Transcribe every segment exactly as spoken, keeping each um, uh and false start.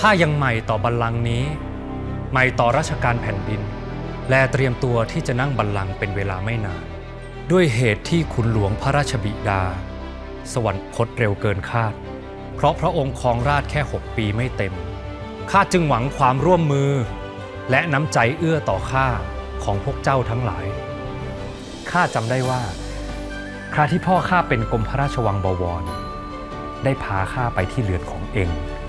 ข้ายังใหม่ต่อบัลลังก์นี้ใหม่ต่อราชการแผ่นดินและเตรียมตัวที่จะนั่งบัลลังก์เป็นเวลาไม่นานด้วยเหตุที่ขุนหลวงพระราชบิดาสวรรคตเร็วเกินคาดเพราะพระองค์ครองราชย์แค่หกปีไม่เต็มข้าจึงหวังความร่วมมือและน้ำใจเอื้อต่อข้าของพวกเจ้าทั้งหลายข้าจำได้ว่าคราที่พ่อข้าเป็นกรมพระราชวังบวรได้พาข้าไปที่เรือนของเอง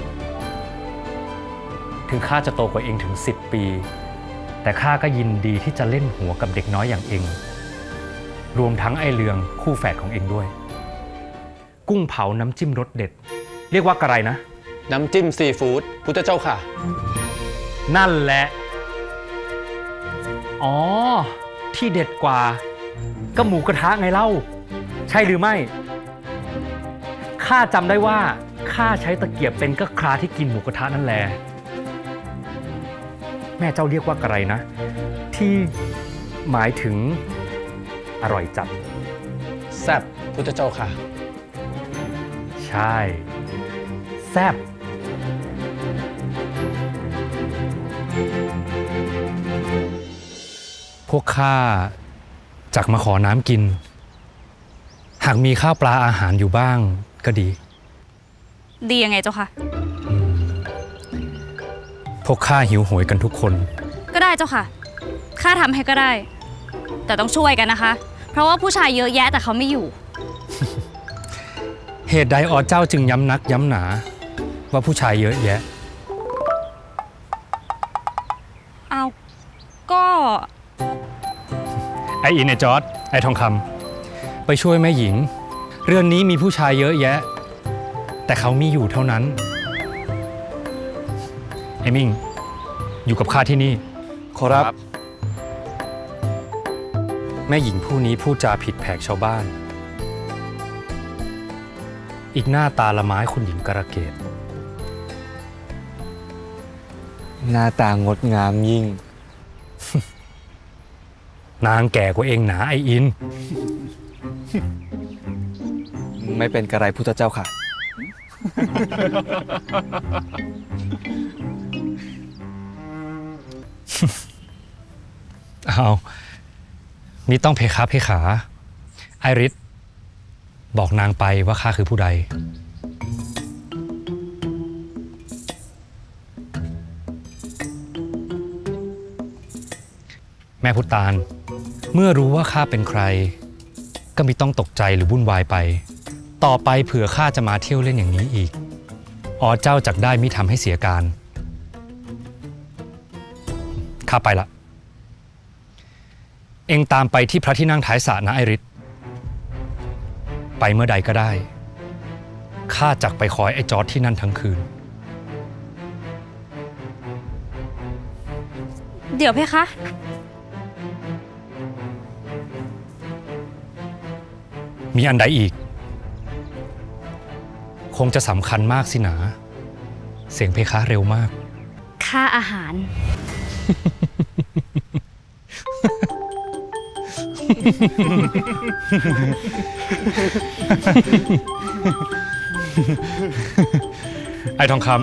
ถึงข้าจะโตกว่าเองถึงสิบปีแต่ข้าก็ยินดีที่จะเล่นหัวกับเด็กน้อยอย่างเองรวมทั้งไอ้เรืองคู่แฝดของเองด้วยกุ้งเผาน้ำจิ้มรสเด็ดเรียกว่ากระไรนะน้ำจิ้มซีฟู้ดพุทธเจ้าค่ะนั่นแหละอ๋อที่เด็ดกว่าก็หมูกระทะไงเล่าใช่หรือไม่ข้าจำได้ว่าข้าใช้ตะเกียบเป็นก็คราที่กินหมูกระทะนั่นแหละแม่เจ้าเรียกว่ากระไรนะที่หมายถึงอร่อยจัดแซ่บพุทธเจ้าค่ะใช่แซ่บพวกข้าจักมาขอน้ำกินหากมีข้าวปลาอาหารอยู่บ้างก็ดีดียังไงเจ้าค่ะพวกข้าหิวโหยกันทุกคนก็ได้เจ้าค่ะข้าทำให้ก็ได้แต่ต้องช่วยกันนะคะเพราะว่าผู้ชายเยอะแยะแต่เขาไม่อยู่เหตุใดอ๋อเจ้าจึงย้ำนักย้ำหนาว่าผู้ชายเยอะแยะเอาก็ไออินไอจอร์ดไอทองคำไปช่วยแม่หญิงเรือนนี้มีผู้ชายเยอะแยะแต่เขามีอยู่เท่านั้นไอมิ่งอยู่กับข้าที่นี่ขอรับแม่หญิงผู้นี้พูดจาผิดแผกชาวบ้านอีกหน้าตาละไม้คุณหญิงกระเกตหน้าตางดงามยิ่งนางแก่กว่าเองหนาไออินไม่เป็นกระไรพุทธเจ้าค่ะเอานี่ต้องเพคะเพขาไอริสบอกนางไปว่าข้าคือผู้ใดแม่พุตานเมื่อรู้ว่าข้าเป็นใครก็ไม่ต้องตกใจหรือวุ่นวายไปต่อไปเผื่อข้าจะมาเที่ยวเล่นอย่างนี้อีกอ๋อเจ้าจักได้มิทำให้เสียการข้าไปละเอ็งตามไปที่พระที่นั่งท้ายสระนะไอริสไปเมื่อใดก็ได้ข้าจักไปคอยไอ้จอร์จที่นั่นทั้งคืนเดี๋ยวเพคะมีอันใดอีกคงจะสำคัญมากสินะเสียงเพคะเร็วมากค่าอาหารไอทองคำ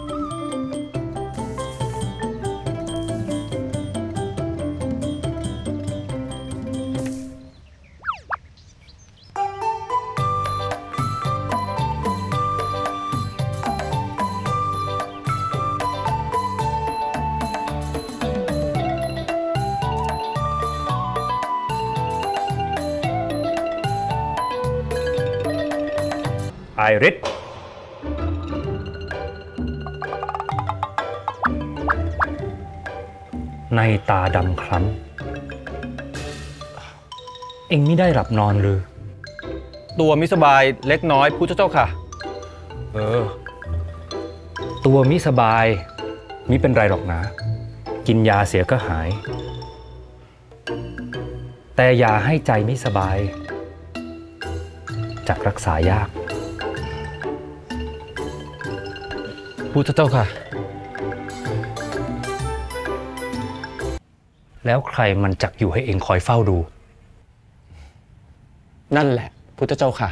ไอริสในตาดำคล้ำเอ็งไม่ได้หลับนอนหรือตัวมิสบายเล็กน้อยพุทธเจ้าค่ะเออตัวมิสบายมิเป็นไรหรอกนะกินยาเสียก็หายแต่อย่าให้ใจมิสบายจักรักษายากพุทธเจ้าค่ะแล้วใครมันจักอยู่ให้เองคอยเฝ้าดูนั่นแหละพุทธเจ้าค่ะ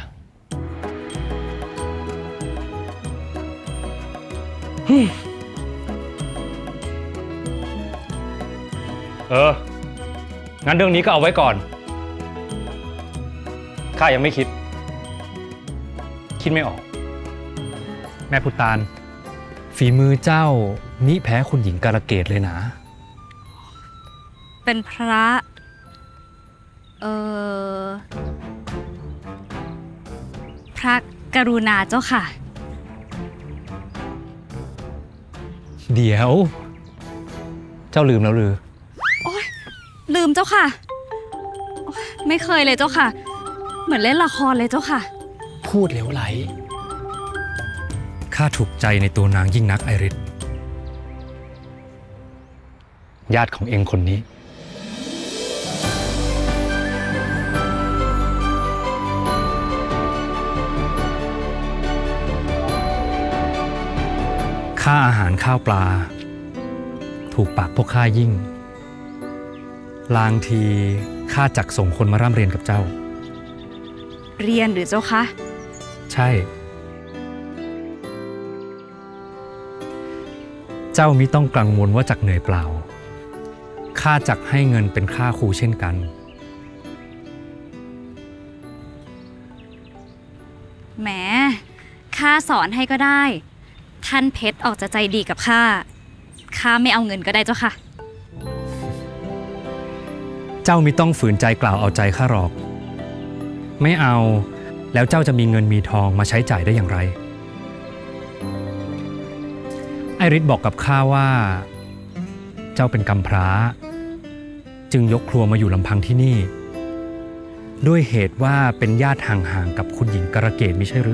เออ งั้นเรื่องนี้ก็เอาไว้ก่อน ข้ายังไม่คิด คิดไม่ออก แม่พุตาน ฝีมือเจ้ามิแพ้คุณหญิงกาลเกตเลยนะเป็นพระเออพระกรุณาเจ้าค่ะเดี๋ยว เจ้าลืมแล้วหรือโอ๊ยลืมเจ้าค่ะโอ๊ยไม่เคยเลยเจ้าค่ะ เหมือนเล่นละครเลยเจ้าค่ะพูดเหลวไหล ข้าถูกใจในตัวนางยิ่งนักไอริสญาติของเองคนนี้ ค่าอาหารข้าวปลา ถูกปากพวกข้ายิ่ง ลางทีข้าจักส่งคนมาร่ำเรียนกับเจ้าเรียนหรือเจ้าคะใช่ เจ้ามิต้องกังวลว่าจักเหนื่อยเปล่า ข้าจักให้เงินเป็นค่าครูเช่นกันแหมข้าสอนให้ก็ได้ ท่านเพชรออกจะใจดีกับข้า ข้าไม่เอาเงินก็ได้เจ้าค่ะเจ้ามิต้องฝืนใจกล่าวเอาใจข้าหรอก ไม่เอา แล้วเจ้าจะมีเงินมีทองมาใช้จ่ายได้อย่างไร ไอริสบอกกับข้าว่า เจ้าเป็นกำพร้า จึงยกครัวมาอยู่ลำพังที่นี่ ด้วยเหตุว่าเป็นญาติห่างๆกับคุณหญิงกระเกตมิใช่หรือ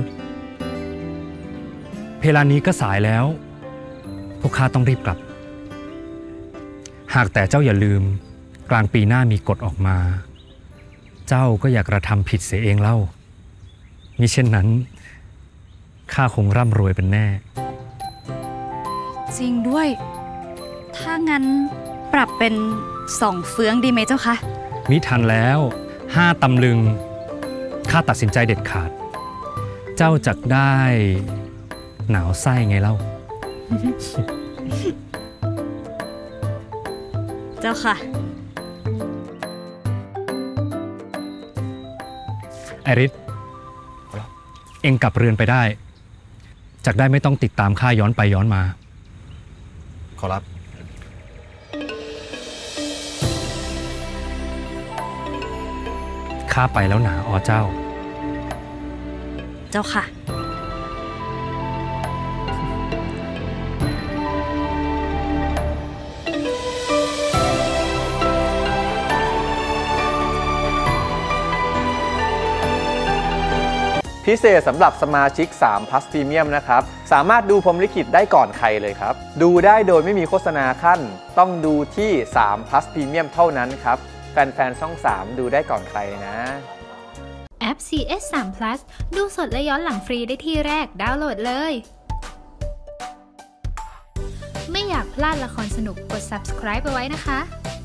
เพลานี้ก็สายแล้ว พวกข้าต้องรีบกลับ หากแต่เจ้าอย่าลืมกลางปีหน้ามีกฎออกมา เจ้าก็อยากกระทำผิดเสียเองเล่ามิเช่นนั้นข้าคงร่ำรวยเป็นแน่จริงด้วย ถ้างั้นปรับเป็นสองเฟืองดีไหมเจ้าคะมิทันแล้วห้าตำลึงข้าตัดสินใจเด็ดขาด เจ้าจักได้หนาวไส้ไงเล่าเจ้าค่ะไอริสเอ็งกลับเรือนไปได้จักได้ไม่ต้องติดตามข้าย้อนไปย้อนมาขอรับข้าไปแล้วหนาอ๋อเจ้าเจ้าค่ะพิเศษสำหรับสมาชิกสาม Plus Premium นะครับสามารถดูพรหมลิขิตได้ก่อนใครเลยครับดูได้โดยไม่มีโฆษณาขั้นต้องดูที่สาม Plus Premium เท่านั้นครับแฟนๆช่องสามดูได้ก่อนใครนะแอป ซี เอส สาม Plus ดูสดและย้อนหลังฟรีได้ที่แรกดาวน์โหลดเลย ไม่อยากพลาดละครสนุกกด Subscribe ไปไว้นะคะ